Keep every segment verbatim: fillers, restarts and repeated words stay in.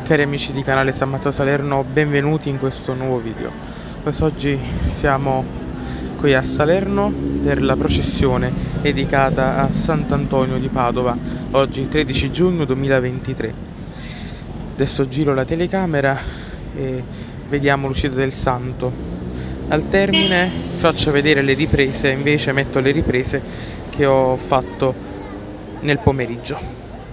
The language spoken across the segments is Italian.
Cari amici di canale San Matteo Salerno, benvenuti in questo nuovo video. Quest'oggi siamo qui a Salerno per la processione dedicata a Sant'Antonio di Padova, oggi tredici giugno duemilaventitré. Adesso giro la telecamera e vediamo l'uscita del santo. Al termine faccio vedere le riprese, invece metto le riprese che ho fatto nel pomeriggio.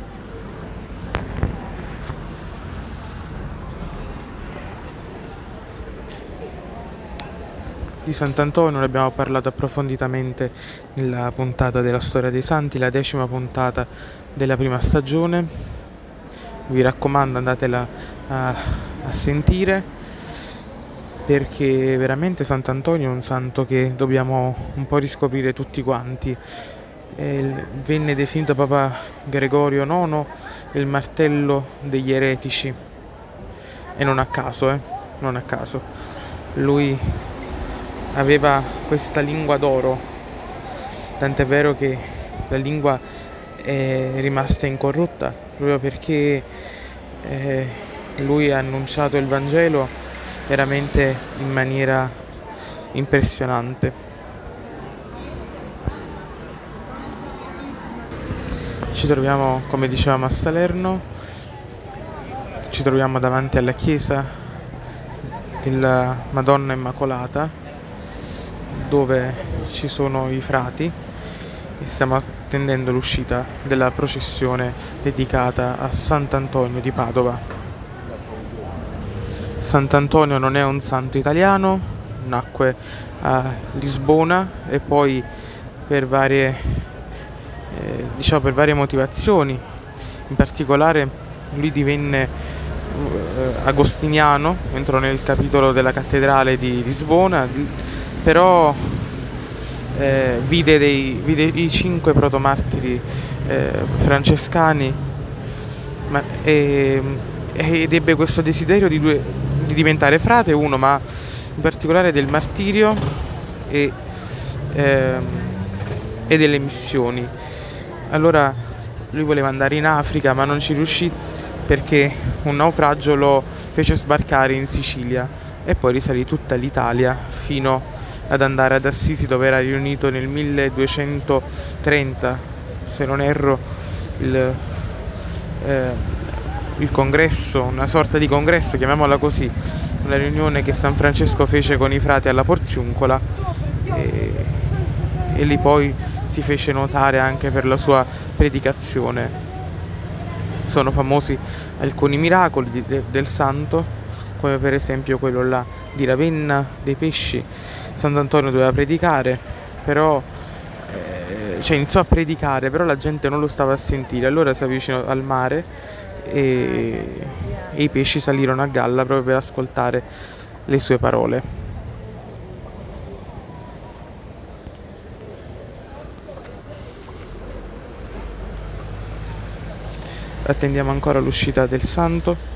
Di Sant'Antonio ne abbiamo parlato approfonditamente nella puntata della storia dei santi, la decima puntata della prima stagione. Vi raccomando, andatela a, a sentire, perché veramente Sant'Antonio è un santo che dobbiamo un po' riscoprire tutti quanti. E venne definito Papa Gregorio nono il martello degli eretici, e non a caso, eh? non a caso. Lui aveva questa lingua d'oro, tant'è vero che la lingua è rimasta incorrotta proprio perché eh, lui ha annunciato il Vangelo veramente in maniera impressionante. Ci troviamo, come dicevamo, a Salerno, ci troviamo davanti alla chiesa della Madonna Immacolata, dove ci sono i frati, e stiamo attendendo l'uscita della processione dedicata a Sant'Antonio di Padova. Sant'Antonio non è un santo italiano, nacque a Lisbona e poi per varie, eh, diciamo per varie motivazioni, in particolare lui divenne eh, agostiniano, entrò nel capitolo della cattedrale di Lisbona, però eh, vide, dei, vide i cinque protomartiri eh, francescani, ma, e, ed ebbe questo desiderio di, due, di diventare frate, uno, ma in particolare del martirio e, eh, e delle missioni. Allora lui voleva andare in Africa, ma non ci riuscì perché un naufragio lo fece sbarcare in Sicilia e poi risalì tutta l'Italia fino ad andare ad Assisi, dove era riunito nel milleduecentotrenta, se non erro, il, eh, il congresso, una sorta di congresso, chiamiamola così, una riunione che San Francesco fece con i frati alla Porziuncola, e, e lì poi si fece notare anche per la sua predicazione. Sono famosi alcuni miracoli di, de, del santo, come per esempio quello là di Ravenna dei pesci. Sant'Antonio doveva predicare, però eh, cioè iniziò a predicare, però la gente non lo stava a sentire. Allora si avvicinò al mare e, e i pesci salirono a galla proprio per ascoltare le sue parole. Attendiamo ancora l'uscita del santo.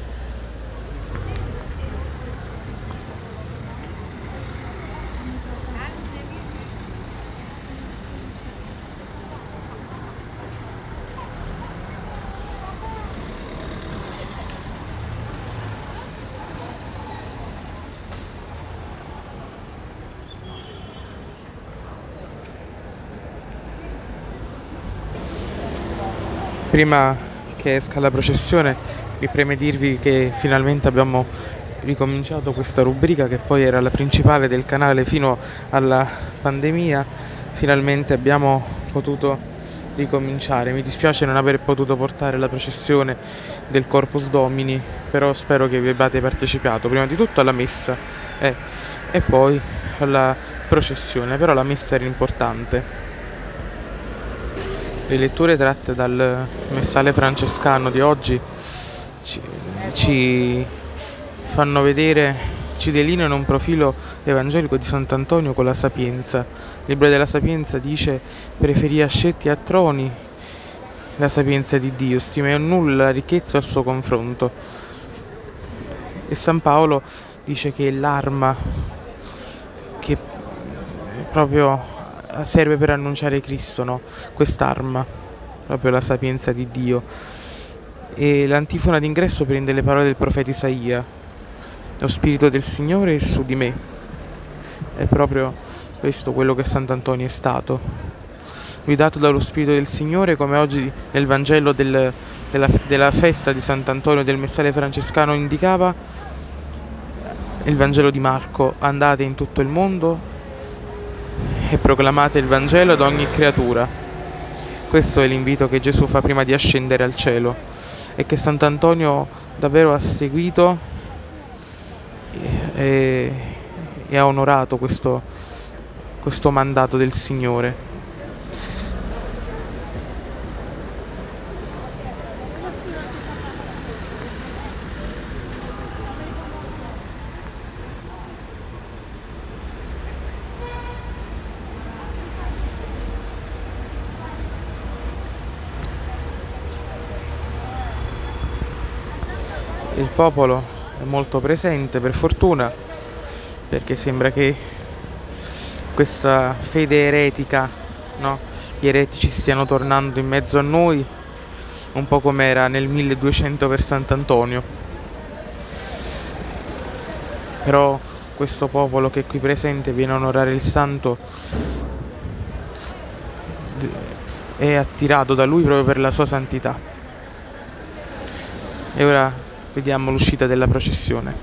Prima che esca la processione mi preme dirvi che finalmente abbiamo ricominciato questa rubrica, che poi era la principale del canale fino alla pandemia. Finalmente abbiamo potuto ricominciare. Mi dispiace non aver potuto portare la processione del Corpus Domini, però spero che vi abbiate partecipato prima di tutto alla messa eh, e poi alla processione, però la messa era importante. Le letture tratte dal Messale francescano di oggi ci, ci fanno vedere, ci delineano un profilo evangelico di Sant'Antonio con la Sapienza. Il libro della Sapienza dice: preferì ascetti a troni la sapienza di Dio, stimò nulla la ricchezza al suo confronto. E San Paolo dice che è l'arma che proprio serve per annunciare Cristo, no? Quest'arma, proprio la sapienza di Dio. E l'antifona d'ingresso prende le parole del profeta Isaia: lo spirito del Signore è su di me. È proprio questo quello che Sant'Antonio è stato, guidato dallo spirito del Signore, come oggi nel Vangelo del, della, della festa di Sant'Antonio del Messale francescano indicava il Vangelo di Marco: andate in tutto il mondo e proclamate il Vangelo ad ogni creatura. Questo è l'invito che Gesù fa prima di ascendere al cielo e che Sant'Antonio davvero ha seguito e, e ha onorato questo, questo mandato del Signore. Il popolo è molto presente, per fortuna, perché sembra che questa fede eretica, no? Gli eretici stiano tornando in mezzo a noi, un po' come era nel milleduecento per Sant'Antonio. Però questo popolo che è qui presente viene a onorare il santo, è attirato da lui proprio per la sua santità. E ora vediamo l'uscita della processione.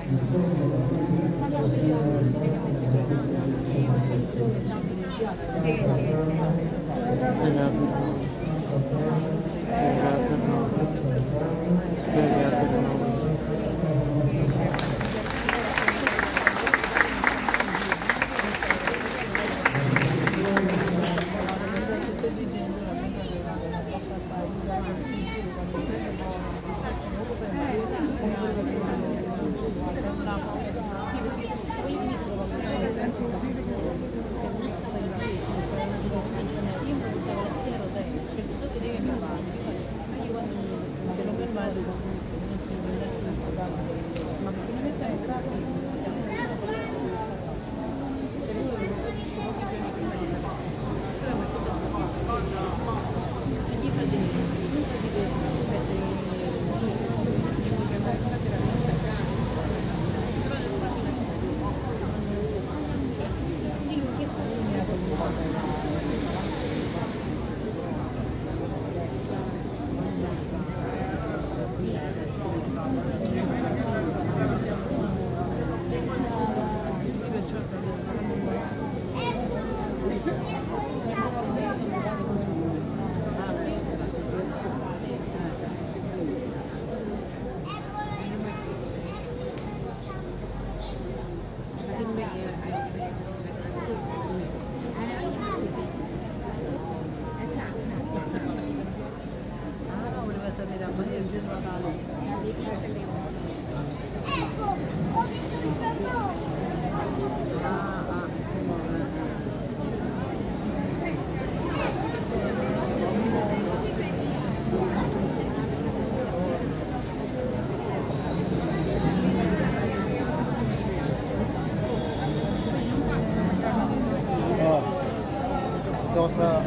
Cosa?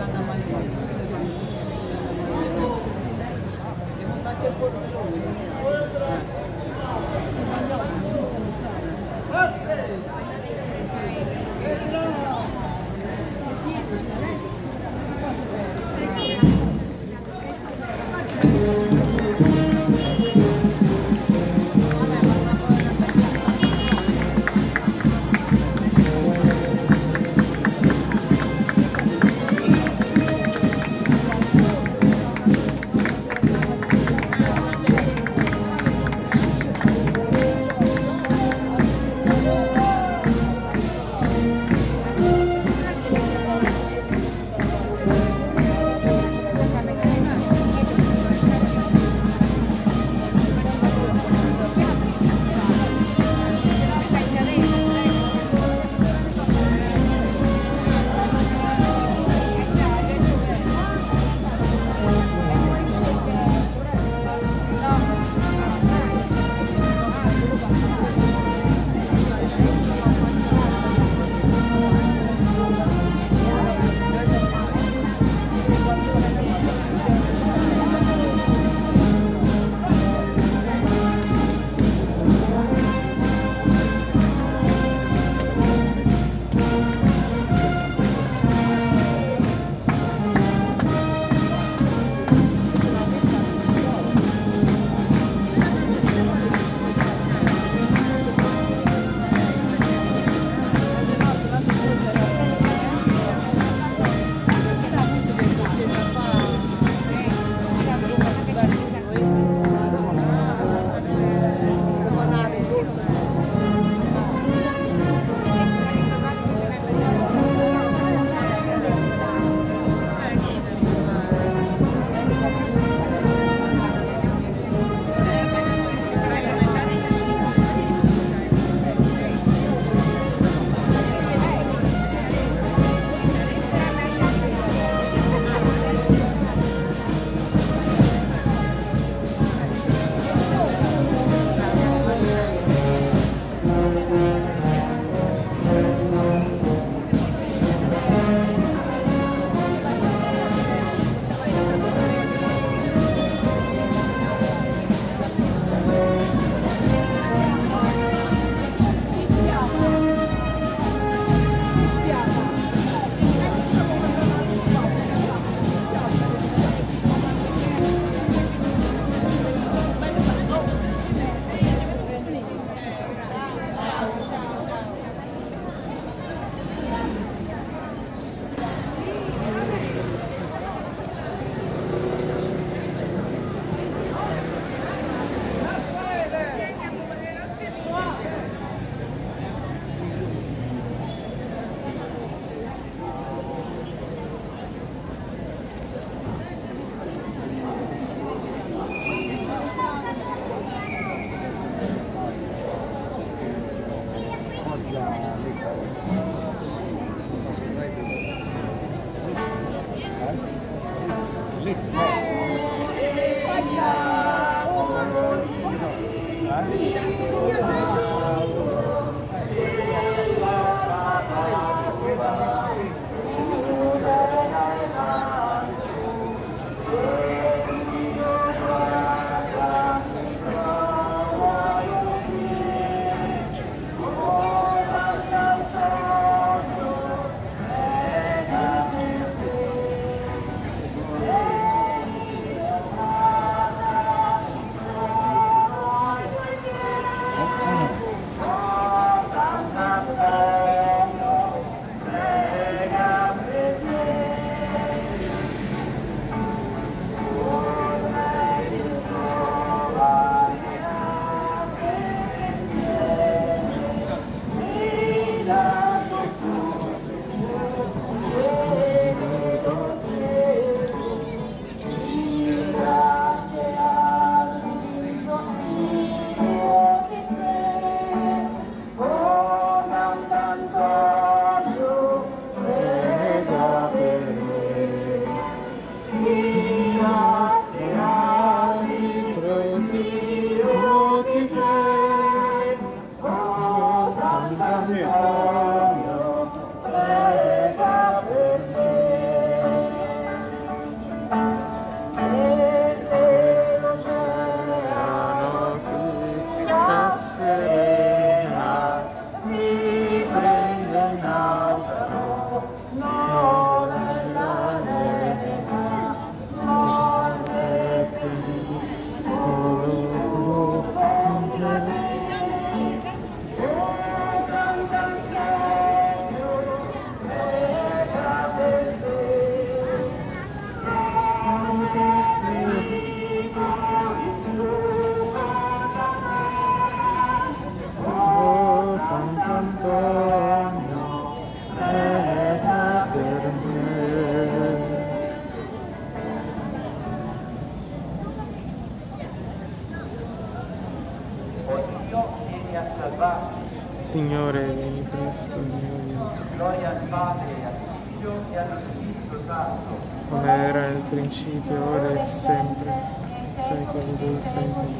Signore, vieni presto, mio Gloria al Padre, al Figlio e allo Spirito Santo. come era nel principio, ora e sempre, secoli dei secoli.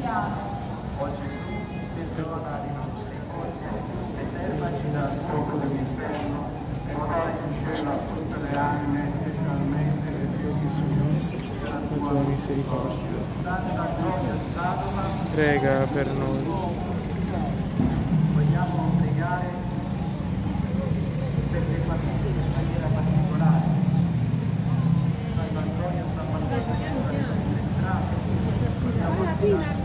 O Gesù, perdona le nostre colpe, preservaci dal fuoco dell'inferno, portaci in cielo a tutte le anime, specialmente le più bisognose della tua misericordia. Date la gioia di Padova. Prega per noi. Vogliamo pregare per le famiglie in maniera particolare. San Antonio sta passando per le nostre strade. Vogliamo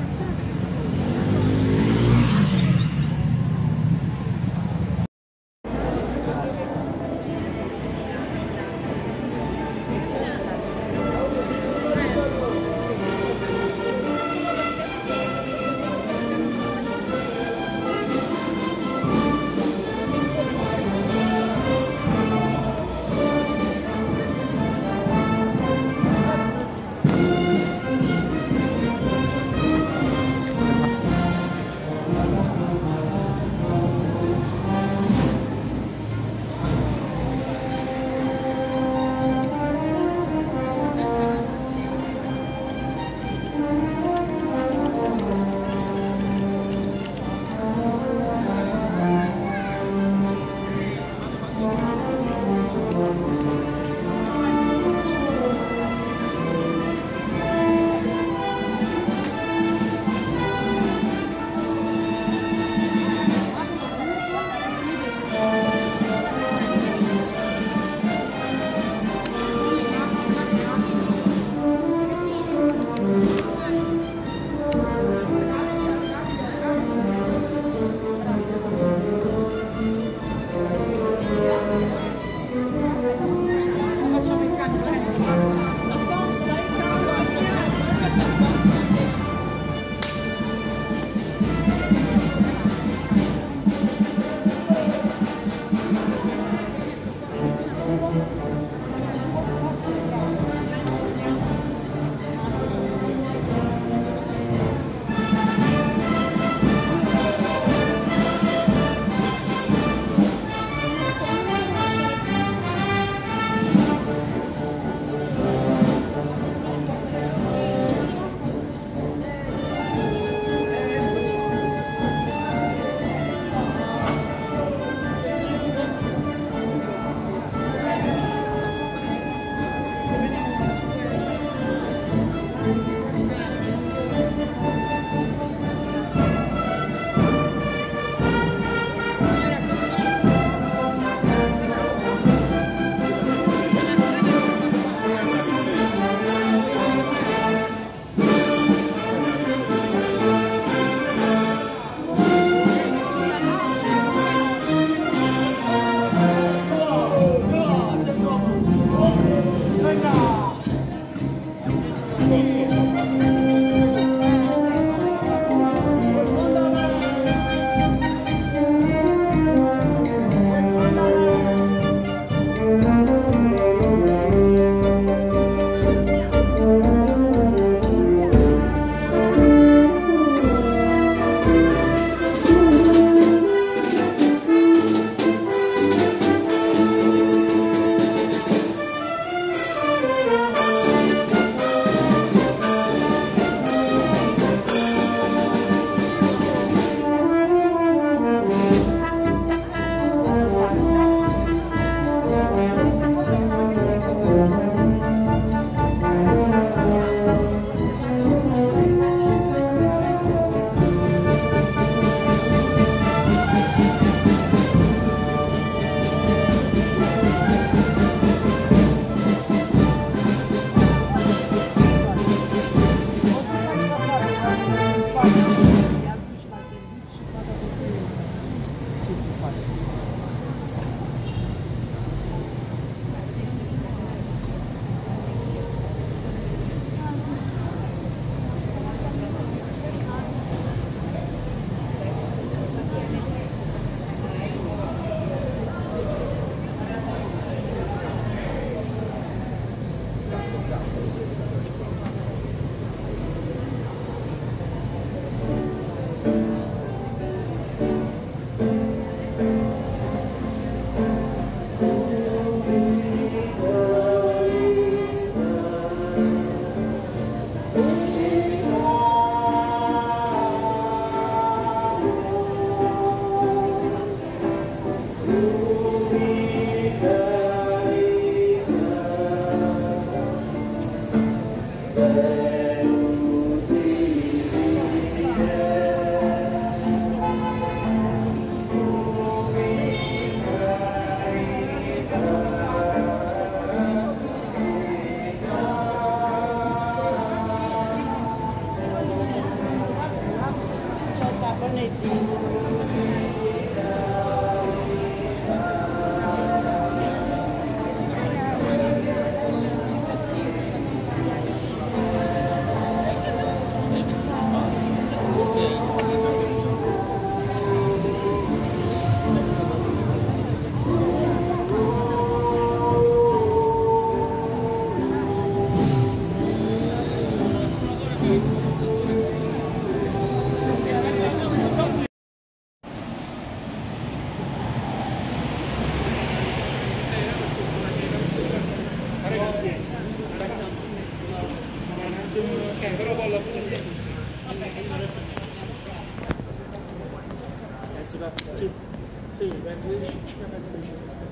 Sì, sì, penso che circa penso che ci sia stato.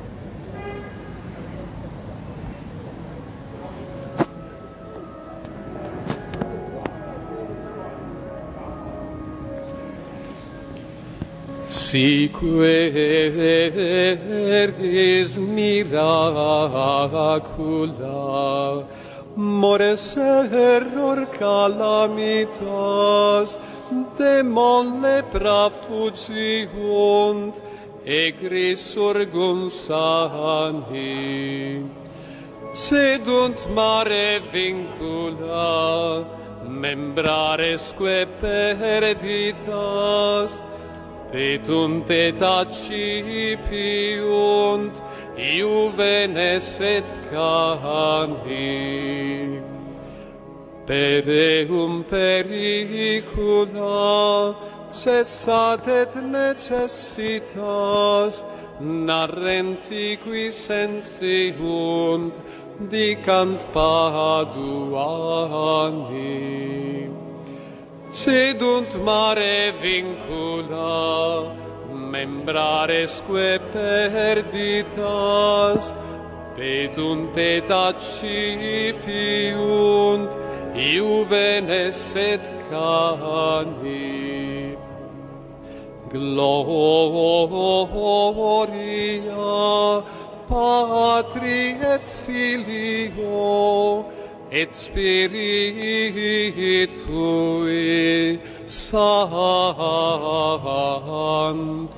Siqueris miracula, mores error calamitas, demon lepra fugiunt, egris surgum sani. Sedunt mare vincula, membraresque perditas, petunt et accipiunt, iuvenes et cani. Pereum pericula, cessat et necessitas, narrenti qui sentiunt, dicant Paduani. Sedunt mare vincula, membraresque perditas, petunt et accipiunt, iuvenes et cani. Gloria Patri et Filio et Spiritui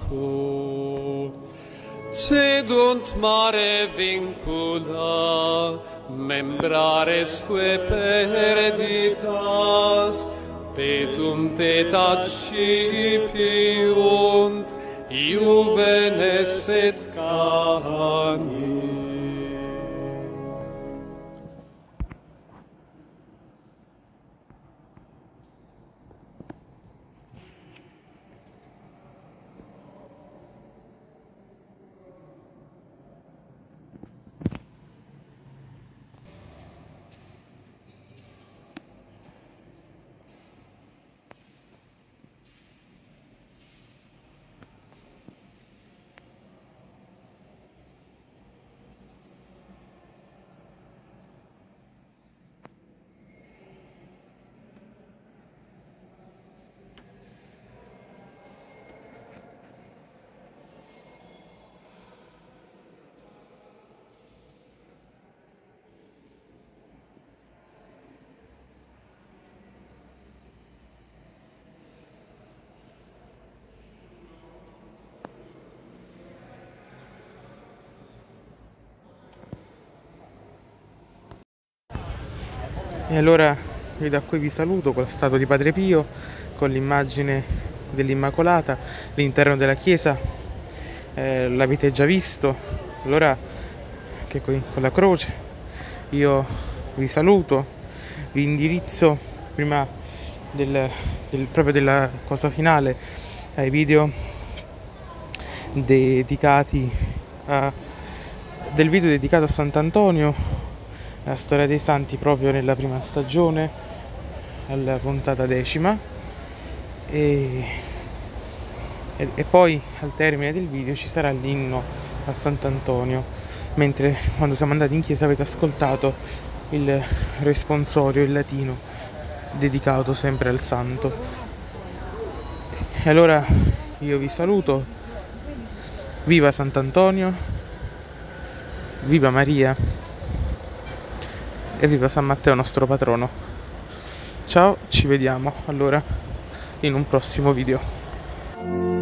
Sancto. Sedunt mare vincula, membrares tue perditas, petunt et accipiunt, iuvenes et cani. E allora io da qui vi saluto con la statua di Padre Pio, con l'immagine dell'Immacolata, l'interno della chiesa, eh, l'avete già visto, allora che qui con la croce. Io vi saluto, vi indirizzo prima del, del, proprio della cosa finale ai video dedicati a, del video dedicato a Sant'Antonio, la storia dei santi proprio nella prima stagione, alla puntata decima, e, e, e poi al termine del video ci sarà l'inno a Sant'Antonio, mentre quando siamo andati in chiesa avete ascoltato il responsorio in latino dedicato sempre al santo. E allora io vi saluto, viva Sant'Antonio, viva Maria e viva San Matteo nostro patrono. Ciao, ci vediamo allora in un prossimo video.